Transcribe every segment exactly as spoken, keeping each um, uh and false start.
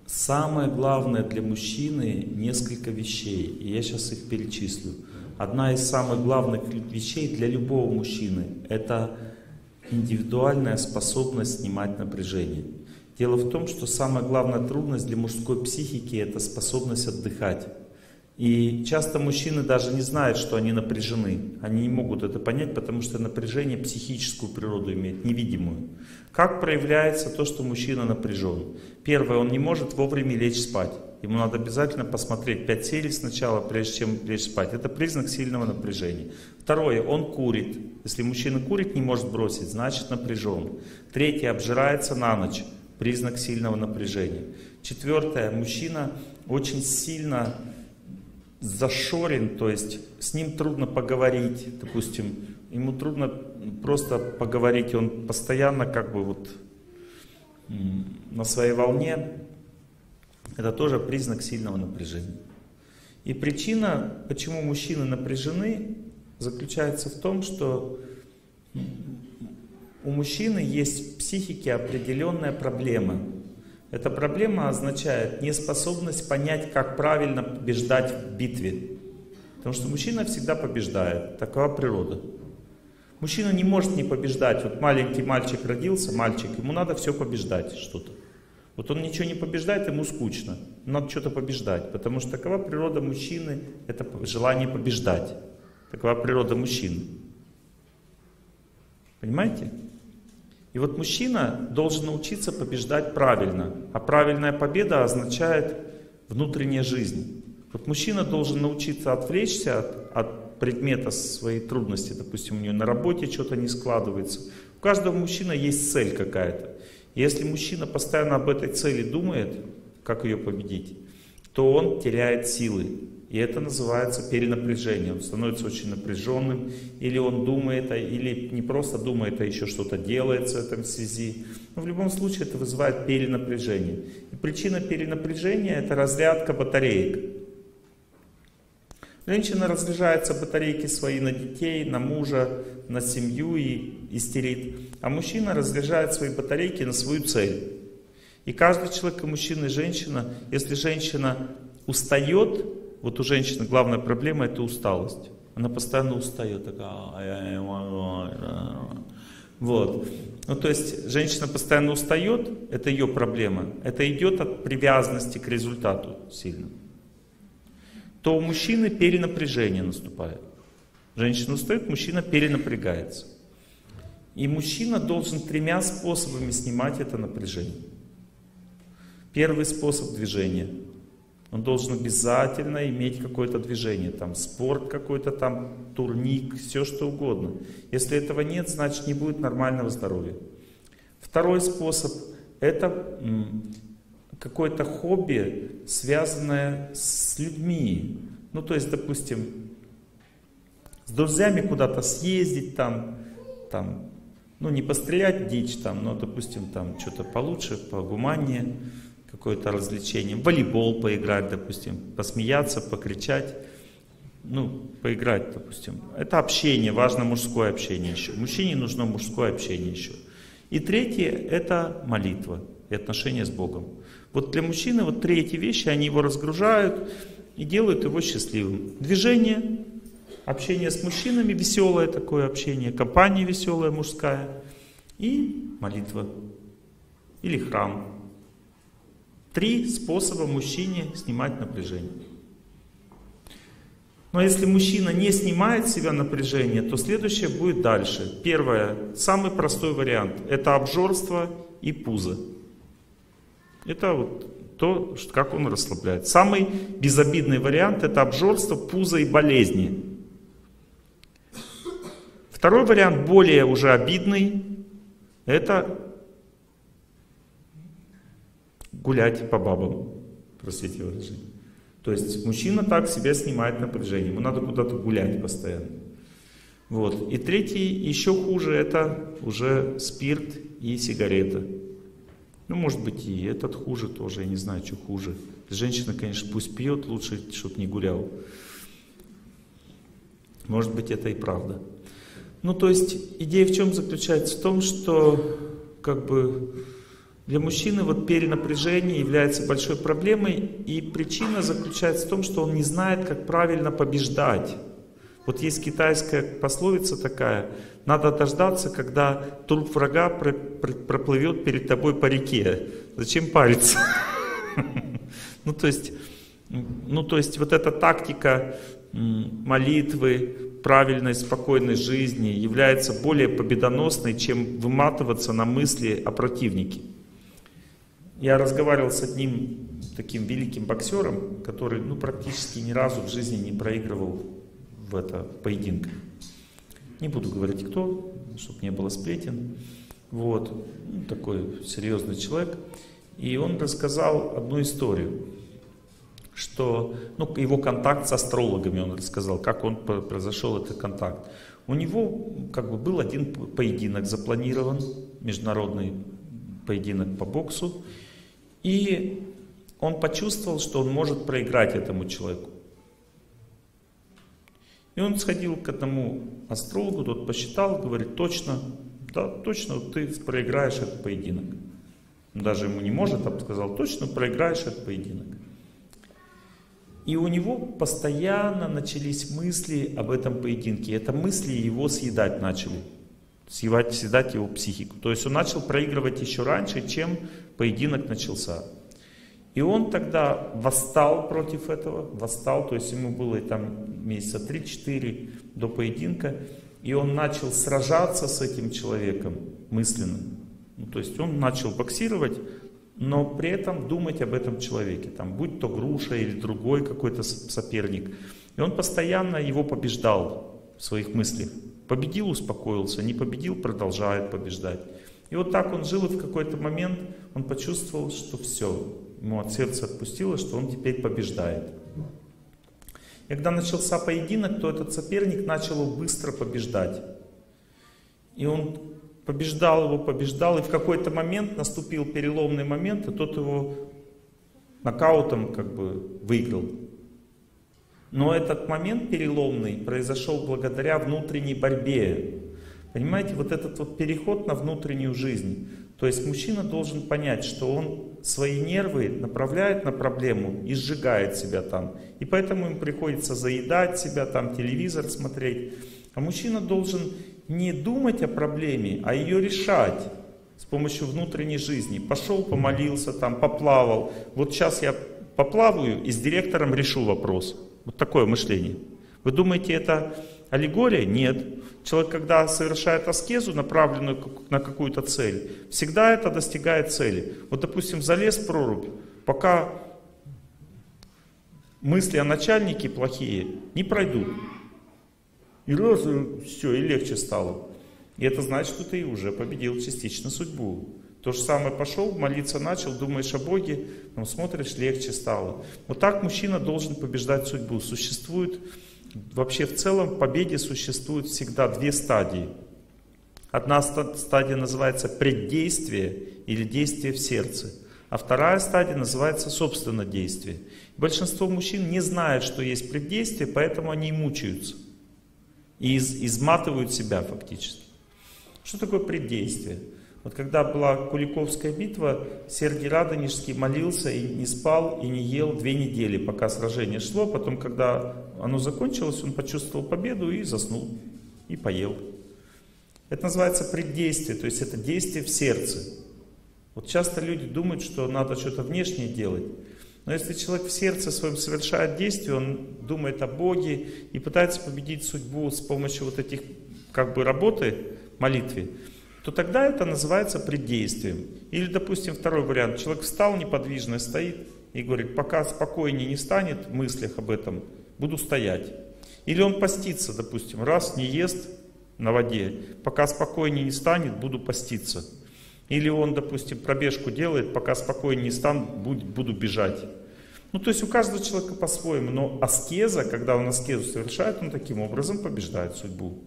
Самое главное для мужчины несколько вещей, и я сейчас их перечислю. Одна из самых главных вещей для любого мужчины — это индивидуальная способность снимать напряжение. Дело в том, что самая главная трудность для мужской психики — это способность отдыхать. И часто мужчины даже не знают, что они напряжены. Они не могут это понять, потому что напряжение психическую природу имеет, невидимую. Как проявляется то, что мужчина напряжен? Первое, он не может вовремя лечь спать. Ему надо обязательно посмотреть пять серий сначала, прежде чем лечь спать. Это признак сильного напряжения. Второе, он курит. Если мужчина курит, не может бросить, значит напряжен. Третье, обжирается на ночь. Признак сильного напряжения. Четвертое, мужчина очень сильно зашорен, то есть с ним трудно поговорить, допустим, ему трудно просто поговорить, он постоянно как бы вот на своей волне. Это тоже признак сильного напряжения. И причина, почему мужчины напряжены, заключается в том, что у мужчины есть в психике определенная проблема. Эта проблема означает неспособность понять, как правильно побеждать в битве. Потому что мужчина всегда побеждает. Такова природа. Мужчина не может не побеждать. Вот маленький мальчик родился, мальчик, ему надо все побеждать, что-то. Вот он ничего не побеждает, ему скучно. Надо что-то побеждать. Потому что такова природа мужчины, это желание побеждать. Такова природа мужчины. Понимаете? И вот мужчина должен научиться побеждать правильно. А правильная победа означает внутренняя жизнь. Вот мужчина должен научиться отвлечься от, от предмета своей трудности. Допустим, у него на работе что-то не складывается. У каждого мужчины есть цель какая-то. И если мужчина постоянно об этой цели думает, как ее победить, то он теряет силы. И это называется перенапряжение. Он становится очень напряженным, или он думает, или не просто думает, а еще что-то делает в этом связи. Но в любом случае это вызывает перенапряжение. И причина перенапряжения — это разрядка батареек. Женщина разряжается батарейки свои на детей, на мужа, на семью и истерит. А мужчина разряжает свои батарейки на свою цель. И каждый человек, и мужчина, и женщина, если женщина устает, вот у женщины главная проблема — это усталость. Она постоянно устает. Такая... Вот. Ну, то есть женщина постоянно устает, это ее проблема. Это идет от привязанности к результату сильно. То у мужчины перенапряжение наступает. Женщина устает, мужчина перенапрягается. И мужчина должен тремя способами снимать это напряжение. Первый способ — движения. Он должен обязательно иметь какое-то движение, там спорт какой-то, там турник, все что угодно. Если этого нет, значит не будет нормального здоровья. Второй способ — это какое-то хобби, связанное с людьми. Ну то есть, допустим, с друзьями куда-то съездить, там, там, ну не пострелять дичь, там, но, допустим, там что-то получше, погуманнее. Какое-то развлечение, в волейбол поиграть, допустим, посмеяться, покричать, ну, поиграть, допустим. Это общение, важно мужское общение еще. Мужчине нужно мужское общение еще. И третье — это молитва и отношения с Богом. Вот для мужчины вот три эти вещи, они его разгружают и делают его счастливым. Движение, общение с мужчинами, веселое такое общение, компания веселая мужская и молитва или храм. Три способа мужчине снимать напряжение. Но если мужчина не снимает с себя напряжение, то следующее будет дальше. Первое, самый простой вариант, это обжорство и пузо. Это вот то, как он расслабляет. Самый безобидный вариант — это обжорство, пузо и болезни. Второй вариант, более уже обидный, это гулять по бабам, простите выражение. То есть мужчина так себя снимает напряжение, ему надо куда-то гулять постоянно. Вот. И третий, еще хуже, это уже спирт и сигарета. Ну, может быть, и этот хуже тоже, я не знаю, что хуже. Женщина, конечно, пусть пьет, лучше, чтобы не гулял. Может быть, это и правда. Ну, то есть, идея в чем заключается? В том, что, как бы, Для мужчины вот перенапряжение является большой проблемой, и причина заключается в том, что он не знает, как правильно побеждать. Вот есть китайская пословица такая: надо дождаться, когда труп врага проплывет перед тобой по реке. Зачем париться? Ну то есть, ну, то есть вот эта тактика молитвы, правильной, спокойной жизни является более победоносной, чем выматываться на мысли о противнике. Я разговаривал с одним таким великим боксером, который ну, практически ни разу в жизни не проигрывал в это поединок. Не буду говорить кто, чтобы не было сплетен. Вот. Ну, такой серьезный человек. И он рассказал одну историю, что ну, его контакт с астрологами, он рассказал, как он произошел этот контакт. У него как бы был один поединок запланирован, международный поединок по боксу, и он почувствовал, что он может проиграть этому человеку. И он сходил к одному астрологу, тот посчитал, говорит: точно, да, точно ты проиграешь этот поединок. Он даже ему не может, а сказал: точно проиграешь этот поединок. И у него постоянно начались мысли об этом поединке. Это мысли его съедать начали. Съедать, съедать его психику. То есть он начал проигрывать еще раньше, чем поединок начался. И он тогда восстал против этого. Восстал, то есть ему было там месяца три-четыре до поединка. И он начал сражаться с этим человеком мысленно. Ну, то есть он начал боксировать, но при этом думать об этом человеке, там, будь то груша или другой какой-то соперник. И он постоянно его побеждал в своих мыслях. Победил, успокоился, не победил, продолжает побеждать. И вот так он жил, и в какой-то момент он почувствовал, что все, ему от сердца отпустило, что он теперь побеждает. И когда начался поединок, то этот соперник начал его быстро побеждать. И он побеждал его, побеждал, и в какой-то момент наступил переломный момент, и тот его нокаутом как бы выиграл. Но этот момент переломный произошел благодаря внутренней борьбе. Понимаете, вот этот вот переход на внутреннюю жизнь. То есть мужчина должен понять, что он свои нервы направляет на проблему и сжигает себя там. И поэтому им приходится заедать себя, там телевизор смотреть. А мужчина должен не думать о проблеме, а ее решать с помощью внутренней жизни. Пошел, помолился, там, поплавал. Вот сейчас я поплаваю и с директором решу вопрос. Вот такое мышление. Вы думаете, это аллегория? Нет. Человек, когда совершает аскезу, направленную на какую-то цель, всегда это достигает цели. Вот, допустим, залез в прорубь, пока мысли о начальнике плохие не пройдут. И раз, и все, и легче стало. И это значит, что ты уже победил частично судьбу. То же самое пошел, молиться начал, думаешь о Боге, но смотришь, легче стало. Вот так мужчина должен побеждать судьбу. Существует, вообще в целом в победе существует всегда две стадии. Одна стадия называется преддействие или действие в сердце. А вторая стадия называется собственно действие. Большинство мужчин не знает, что есть преддействие, поэтому они и мучаются. И из, изматывают себя фактически. Что такое преддействие? Вот когда была Куликовская битва, Сергий Радонежский молился и не спал, и не ел две недели, пока сражение шло. Потом, когда оно закончилось, он почувствовал победу и заснул, и поел. Это называется преддействие, то есть это действие в сердце. Вот часто люди думают, что надо что-то внешнее делать. Но если человек в сердце своем совершает действие, он думает о Боге и пытается победить судьбу с помощью вот этих как бы работы, молитвы, то тогда это называется преддействием. Или, допустим, второй вариант. Человек встал неподвижно, стоит и говорит: пока спокойнее не станет в мыслях об этом, буду стоять. Или он постится, допустим, раз не ест на воде, пока спокойнее не станет, буду поститься. Или он, допустим, пробежку делает, пока спокойнее не стану, буду бежать. Ну, то есть у каждого человека по-своему, но аскеза, когда он аскезу совершает, он таким образом побеждает судьбу.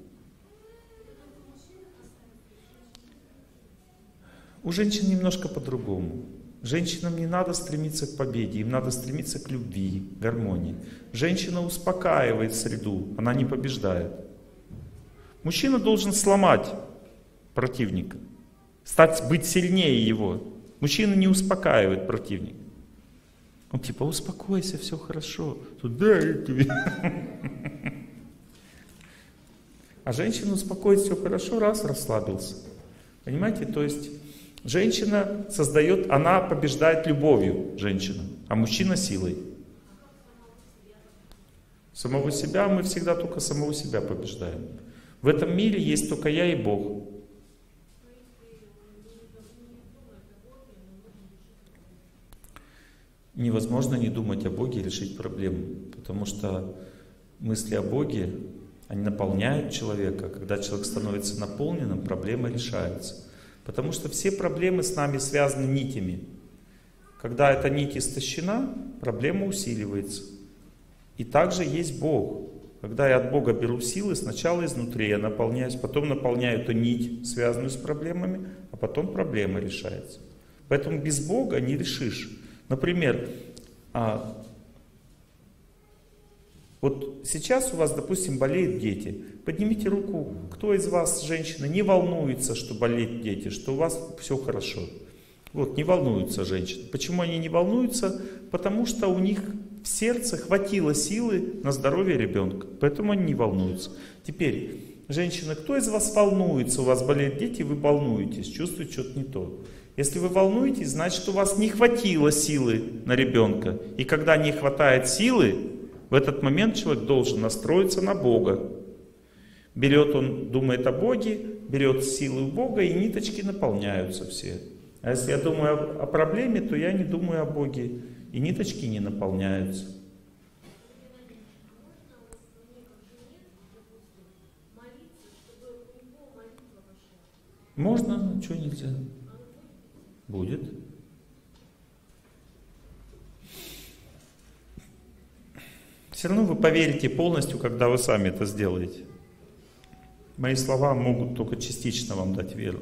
У женщин немножко по-другому. Женщинам не надо стремиться к победе, им надо стремиться к любви, гармонии. Женщина успокаивает среду, она не побеждает. Мужчина должен сломать противника, стать, быть сильнее его. Мужчина не успокаивает противник. Он типа, успокойся, все хорошо. Тут, да, я тебе. А женщина успокоит, все хорошо, раз, расслабился. Понимаете, то есть женщина создает, она побеждает любовью, женщина, а мужчина силой. Самого себя мы всегда только самого себя побеждаем. В этом мире есть только я и Бог. Невозможно не думать о Боге и решить проблему, потому что мысли о Боге, они наполняют человека. Когда человек становится наполненным, проблема решается. Потому что все проблемы с нами связаны нитями. Когда эта нить истощена, проблема усиливается. И также есть Бог. Когда я от Бога беру силы, сначала изнутри я наполняюсь, потом наполняю эту нить, связанную с проблемами, а потом проблема решается. Поэтому без Бога не решишь. Например, а, вот сейчас у вас, допустим, болеют дети. Поднимите руку, кто из вас, женщина, не волнуется, что болеют дети, что у вас все хорошо. Вот, не волнуются женщины. Почему они не волнуются? Потому что у них в сердце хватило силы на здоровье ребенка. Поэтому они не волнуются. Теперь, женщина, кто из вас волнуется? У вас болеют дети, вы волнуетесь, чувствуете что-то не то. Если вы волнуетесь, значит, у вас не хватило силы на ребенка. И когда не хватает силы, в этот момент человек должен настроиться на Бога. Берет он, думает о Боге, берет силы у Бога, и ниточки наполняются все. А если я думаю о, о проблеме, то я не думаю о Боге, и ниточки не наполняются. Можно, что нельзя? Будет. Все равно вы поверите полностью, когда вы сами это сделаете. Мои слова могут только частично вам дать веру.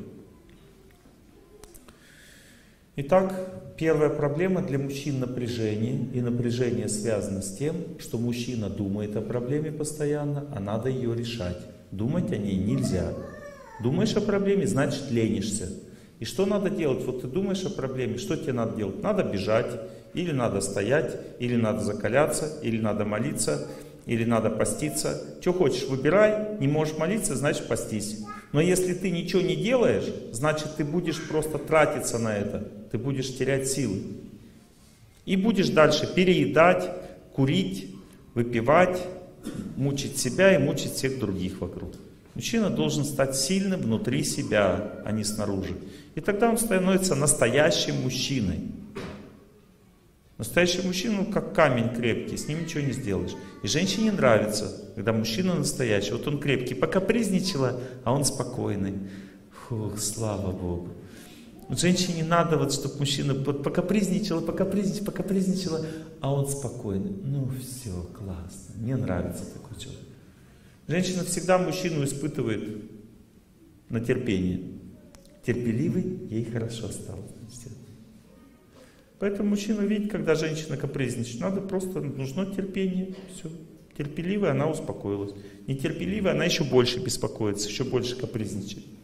Итак, первая проблема для мужчин — напряжение. И напряжение связано с тем, что мужчина думает о проблеме постоянно, а надо ее решать. Думать о ней нельзя. Думаешь о проблеме, значит ленишься. И что надо делать? Вот ты думаешь о проблеме, что тебе надо делать? Надо бежать, или надо стоять, или надо закаляться, или надо молиться, или надо поститься. Что хочешь, выбирай. Не можешь молиться, значит постись. Но если ты ничего не делаешь, значит ты будешь просто тратиться на это. Ты будешь терять силы. И будешь дальше переедать, курить, выпивать, мучить себя и мучить всех других вокруг. Мужчина должен стать сильным внутри себя, а не снаружи. И тогда он становится настоящим мужчиной. Настоящий мужчина, ну, как камень крепкий, с ним ничего не сделаешь. И женщине нравится, когда мужчина настоящий. Вот он крепкий, покапризничала, а он спокойный. Фух, слава Богу. Вот женщине надо, вот, чтобы мужчина покапризничала, покапризничала, покапризничала, а он спокойный. Ну все, классно, мне нравится такой человек. Женщина всегда мужчину испытывает на терпение. Терпеливый, ей хорошо стало. Поэтому мужчина видит, когда женщина капризничает, надо просто, нужно терпение. Все. Терпеливая, она успокоилась. Нетерпеливая, она еще больше беспокоится, еще больше капризничает.